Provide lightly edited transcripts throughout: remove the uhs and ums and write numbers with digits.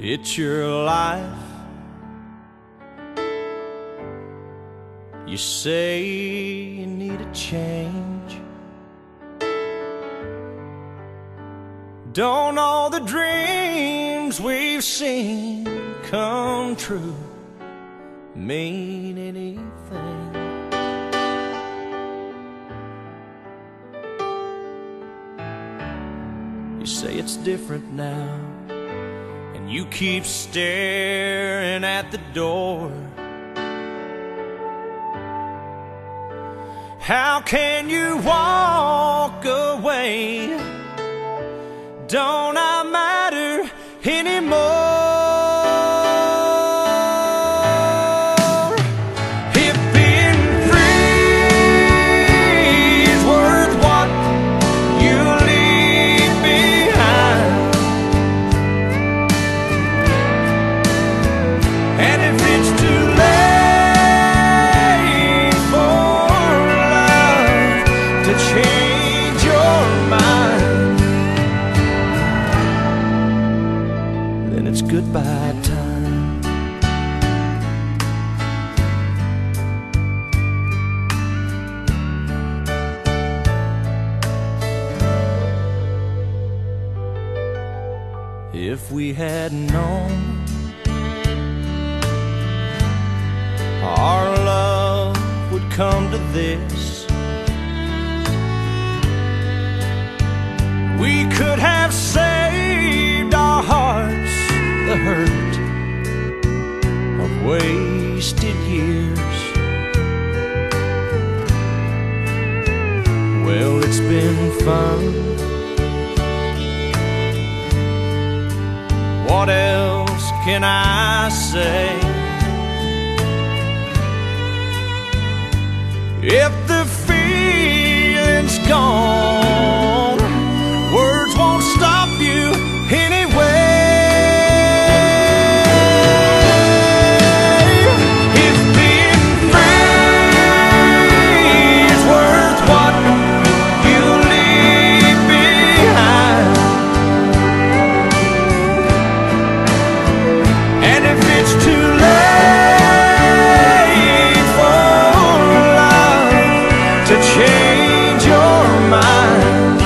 It's your life. You say you need a change. Don't all the dreams we've seen come true mean anything? You say it's different now, and you keep staring at the door. How can you walk away? Don't I matter anymore? If being free is worth what you leave behind, and if it's too late for love to change your mind, then it's goodbye time. If we had known our love would come to this, we could have saved our hearts the hurt of wasted years. Well, it's been fun. What else can I say? If the feeling's gone, words won't stop you anyway. If being free is worth what you leave behind, and if it's too late for love to change your mind,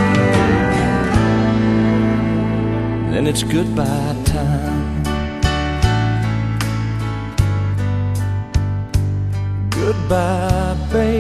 then it's goodbye time. Goodbye, baby.